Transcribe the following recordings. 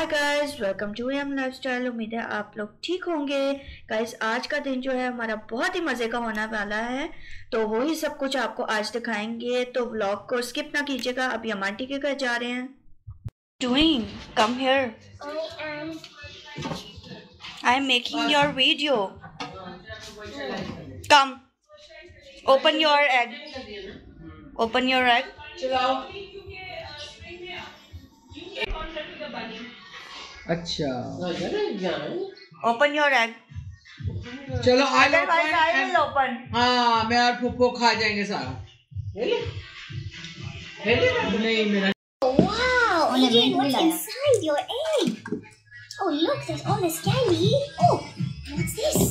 Hi guys, welcome to M lifestyle. उम्मीद है आप लोग ठीक होंगे। गाइस, आज का दिन जो है हमारा बहुत ही मज़े का होने वाला है, तो वही सब कुछ आपको आज दिखाएंगे। तो व्लॉग को स्किप ना कीजिएगा। अभी हम आंटी के घर जा रहे हैं। Doing come here, I am making your video. Come, open your egg, open your egg. अच्छा, ओपन योर एग। चलो अदरवाइज आई विल ओपन। हाँ, मैं और पुप्पो खा जाएंगे सारा। नहीं मेरा। Wow, Adrian, what's inside your egg? Oh, look, there's all this candy. Oh, what's this?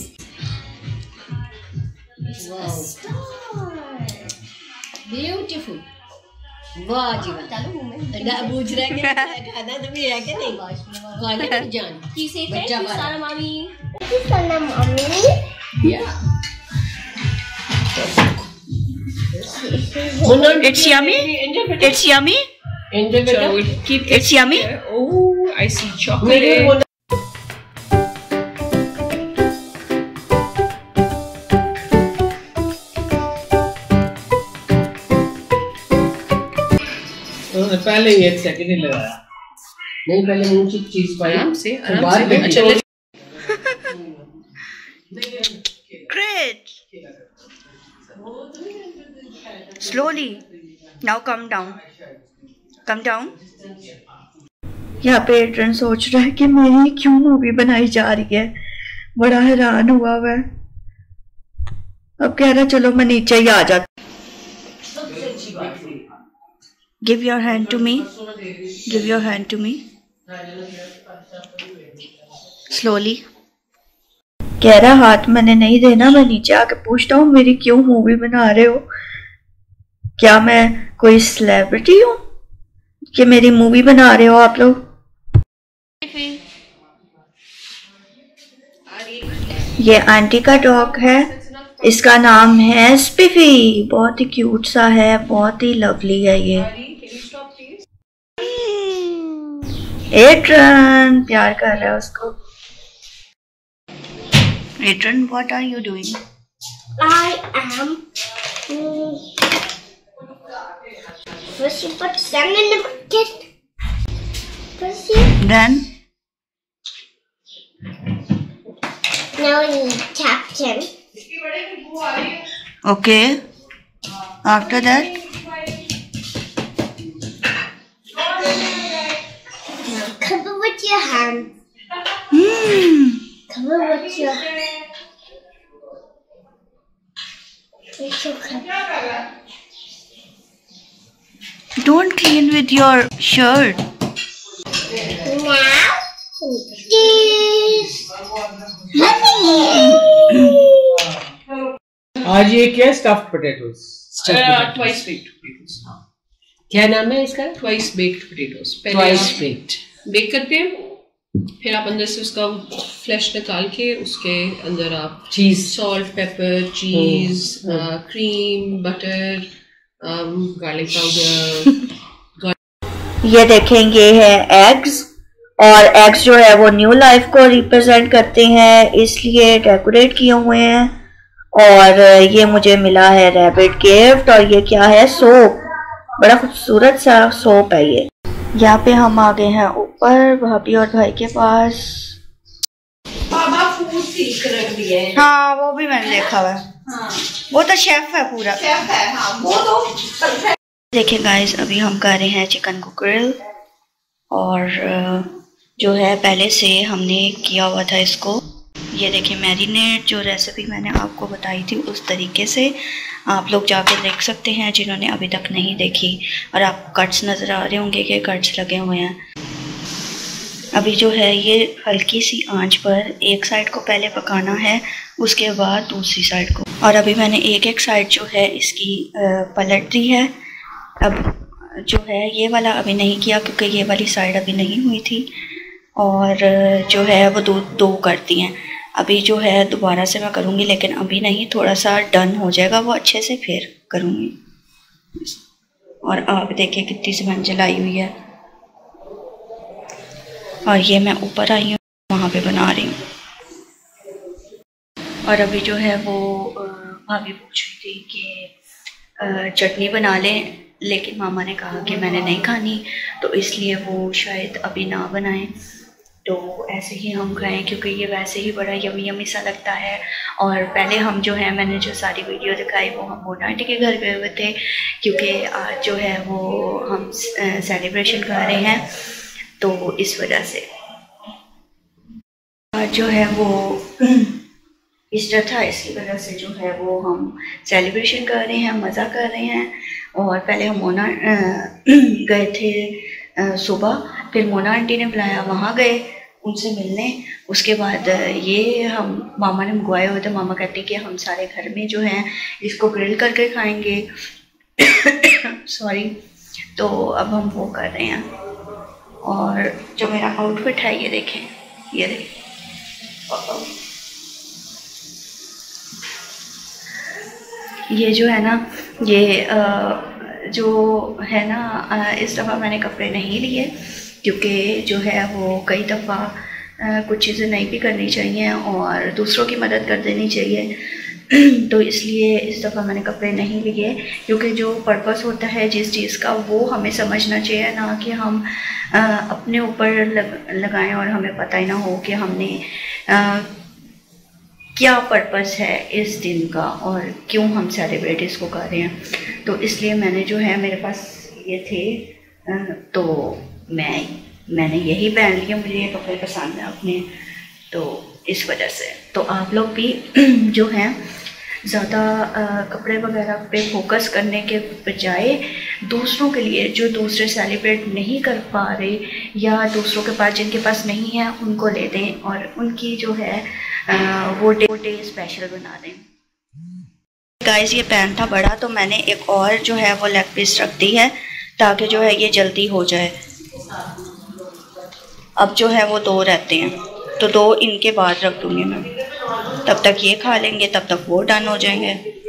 It's a star. Beautiful. वाह जी वाह। ना पूछ रहे कि खाना तो भी है कि नहीं? खाने की जान। You say thank बच्चा you, वाला। Sana Mommy. Thank you, Sana Mommy. Yeah. It's yummy. It's yummy. So we'll keep It's yummy. Oh, I see chocolate. उन्होंने पहले ही 1 सेकंड ही लगाया। नहीं, पहले मुंह की चीज पाई। आराम से अच्छा। Great. Slowly. Now come down. Come down. यहाँ पे एड्रन सोच रहा है कि मेरी क्यों मूवी बनाई जा रही है। बड़ा हैरान हुआ वह। अब कह रहा चलो मैं नीचे ही आ जाता। Give your hand to me. Give your hand to me. Slowly. कह रहा हाथ मैंने नहीं देना, मैं नीचे आके पूछता हूँ मेरी क्यों मूवी बना रहे हो। क्या मैं कोई सेलिब्रिटी हूँ कि मेरी मूवी बना रहे हो आप लोग? ये आंटी का डॉग है, इसका नाम है स्पिफी। बहुत ही क्यूट सा है, बहुत ही लवली है ये। एड्रन प्यार कर रहा है उसको। Adrian, what are you doing? I am. First, you put sand in the bucket. First, you. Then Now you tapped him. okay. After that, Now cover with your hand. Cover with your. With your cover. don't clean with your shirt. Now, this. आज ये क्या stuffed potatoes? Twice baked potatoes. क्या नाम है इसका? Twice baked potatoes. Twice baked. Bake करते हैं, फिर आप अंदर से उसका फ्लैश निकाल के उसके अंदर आप cheese, salt, pepper, cheese, cream, butter, garlic powder. ये देखेंगे है एग्स, और एग्स जो है वो न्यू लाइफ को रिप्रेजेंट करते हैं, इसलिए डेकोरेट किए हुए हैं। और ये मुझे मिला है रैबिट गिफ्ट। और ये क्या है? सोप। बड़ा खूबसूरत सा सोप है ये। यहाँ पे हम आ गए हैं ऊपर भाभी और भाई के पास। बाबा फूड सीख रख दिए हैं। हाँ, वो भी मैंने देखा हुआ है। हाँ, वो तो शेफ है पूरा। शेफ है। हाँ, वो तो देखिए गाइस, अभी हम कर रहे हैं चिकन को ग्रिल। और जो है पहले से हमने किया हुआ था इसको। ये देखिए मैरिनेट, जो रेसिपी मैंने आपको बताई थी उस तरीके से आप लोग जाके देख सकते हैं जिन्होंने अभी तक नहीं देखी। और आप कट्स नज़र आ रहे होंगे कि कट्स लगे हुए हैं। अभी जो है ये हल्की सी आंच पर एक साइड को पहले पकाना है, उसके बाद दूसरी साइड को। और अभी मैंने एक साइड जो है इसकी पलट दी है। अब जो है ये वाला अभी नहीं किया क्योंकि ये वाली साइड अभी नहीं हुई थी, और जो है वो दो करती हैं। अभी जो है दोबारा से मैं करूँगी, लेकिन अभी नहीं, थोड़ा सा डन हो जाएगा वो अच्छे से फिर करूँगी। और आप देखिए कितनी सी मैंने जलाई हुई है। और ये मैं ऊपर आई हूँ, वहाँ पे बना रही हूँ। और अभी जो है वो भाभी पूछ रही थी कि चटनी बना लें, लेकिन मामा ने कहा कि मैंने नहीं खानी, तो इसलिए वो शायद अभी ना बनाएं, तो ऐसे ही हम खाएं, क्योंकि ये वैसे ही बड़ा यमी यमी सा लगता है। और पहले हम जो है, मैंने जो सारी वीडियो दिखाई वो हम मोना आंटी के घर गए हुए थे, क्योंकि आज जो है वो हम सेलिब्रेशन कर रहे हैं, तो इस वजह से आज जो है वो ईस्टर था, इसकी वजह से जो है वो हम सेलिब्रेशन कर रहे हैं, मज़ा कर रहे हैं। और पहले हम मोना गए थे सुबह, फिर मोना आंटी ने बुलाया, वहाँ गए उनसे मिलने। उसके बाद ये हम मामा ने मंगवाए हुए थे, मामा कहते कि हम सारे घर में जो हैं इसको ग्रिल करके खाएंगे सॉरी। तो अब हम वो कर रहे हैं। और जो मेरा आउटफिट है ये देखें, ये देखें, ये जो है ना, ये जो है ना, इस दफ़ा मैंने कपड़े नहीं लिए, क्योंकि जो है वो कई दफ़ा कुछ चीज़ें नहीं भी करनी चाहिए और दूसरों की मदद कर देनी चाहिए तो इसलिए इस दफ़ा मैंने कपड़े नहीं लिए, क्योंकि जो पर्पस होता है जिस चीज़ का वो हमें समझना चाहिए, ना कि हम अपने ऊपर लगाएं और हमें पता ही ना हो कि हमने क्या पर्पस है इस दिन का और क्यों हम सेलिब्रेट इसको कर रहे हैं। तो इसलिए मैंने जो है, मेरे पास ये थे तो मैंने यही पहन लिया, मुझे ये कपड़े पसंद हैं अपने, तो इस वजह से। तो आप लोग भी जो हैं ज़्यादा कपड़े वगैरह पे फोकस करने के बजाय दूसरों के लिए, जो दूसरे सेलिब्रेट नहीं कर पा रहे या दूसरों के पास जिनके पास नहीं है, उनको ले दें और उनकी जो है वो डे स्पेशल बना दें। गाइस ये पैन था बड़ा, तो मैंने एक और जो है वो लेग पीस रख दी है ताकि जो है ये जल्दी हो जाए। अब जो है वो 2 रहते हैं, तो 2 इनके बाद रख दूँगी मैं, तब तक ये खा लेंगे, तब तक वो डन हो जाएंगे।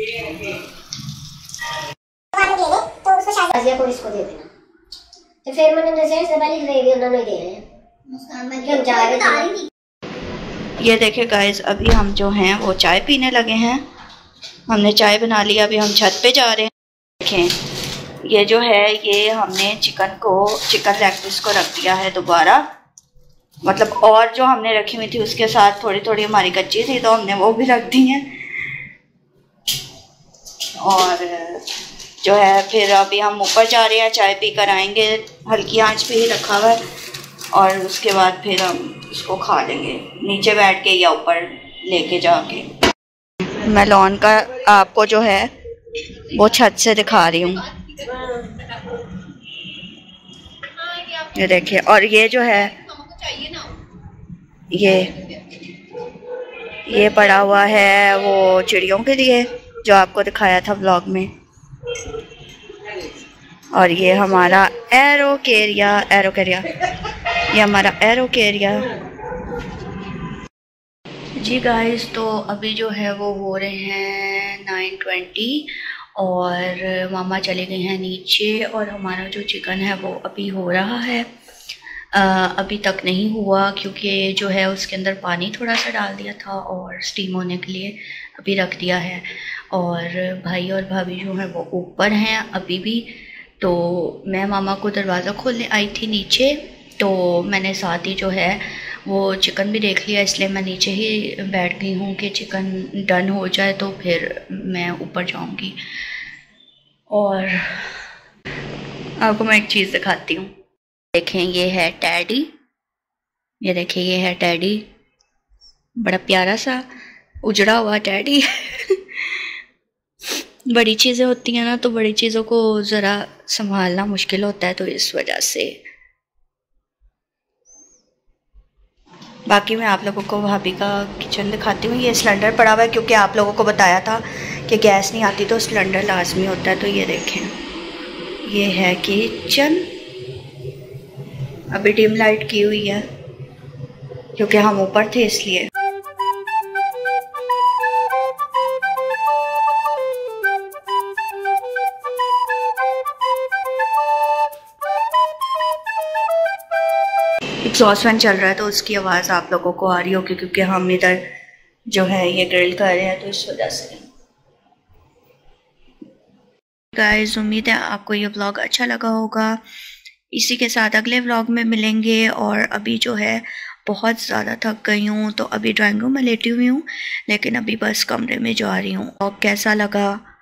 तो इसको दे देना, तो फिर मैंने जैसे पहले ग्रेवी उन्होंने दे रहे हैं। ये देखिए गाइस, अभी हम जो हैं वो चाय पीने लगे हैं। हमने चाय बना लिया, अभी हम छत पे जा रहे हैं। देखें ये जो है, ये हमने चिकन लेग पीस को रख दिया है दोबारा, मतलब और जो हमने रखी हुई थी उसके साथ थोड़ी थोड़ी हमारी कच्ची थी, तो हमने वो भी रख दी हैं। और जो है फिर अभी हम ऊपर जा रहे हैं, चाय पी कर आएंगे, हल्की आंच पे ही रखा हुआ है, और उसके बाद फिर हम इसको खा लेंगे नीचे बैठ के या ऊपर लेके जाके। मैं लॉन का आपको जो है वो छत से दिखा रही हूँ, ये देखिए। और ये जो है ये पड़ा हुआ है वो चिड़ियों के लिए, जो आपको दिखाया था व्लॉग में। और ये हमारा एरोकेरिया, ये हमारा एरोकेरिया जी गाइस। तो अभी जो है वो हो रहे हैं 9:20 और मामा चले गए हैं नीचे, और हमारा जो चिकन है वो अभी हो रहा है। अभी तक नहीं हुआ क्योंकि जो है उसके अंदर पानी थोड़ा सा डाल दिया था और स्टीम होने के लिए अभी रख दिया है। और भाई और भाभी जो है वो ऊपर हैं अभी भी। तो मैं मामा को दरवाज़ा खोलने आई थी नीचे, तो मैंने साथ ही जो है वो चिकन भी देख लिया, इसलिए मैं नीचे ही बैठ गई हूँ कि चिकन डन हो जाए तो फिर मैं ऊपर जाऊँगी। और आपको मैं एक चीज़ दिखाती हूँ, देखें ये है टैडी, ये देखिए ये है टैडी, बड़ा प्यारा सा उजड़ा हुआ टैडी बड़ी चीज़ें होती हैं ना, तो बड़ी चीज़ों को ज़रा संभालना मुश्किल होता है, तो इस वजह से। बाकी मैं आप लोगों को भाभी का किचन दिखाती हूँ। ये सिलेंडर पड़ा हुआ है क्योंकि आप लोगों को बताया था कि गैस नहीं आती तो सिलेंडर लाजमी होता है। तो ये देखें, ये है किचन, अभी डिम लाइट की हुई है क्योंकि हम ऊपर थे इसलिए। एग्जॉस्ट फैन चल रहा है तो उसकी आवाज़ आप लोगों को आ रही होगी, क्योंकि हम इधर जो है ये ग्रिल कर रहे हैं तो इस वजह से। गाइस उम्मीद है आपको ये व्लॉग अच्छा लगा होगा। इसी के साथ अगले व्लॉग में मिलेंगे। और अभी जो है बहुत ज़्यादा थक गई हूँ तो अभी ड्राइंग रूम में लेटी हुई हूँ, लेकिन अभी बस कमरे में जा रही हूँ। और कैसा लगा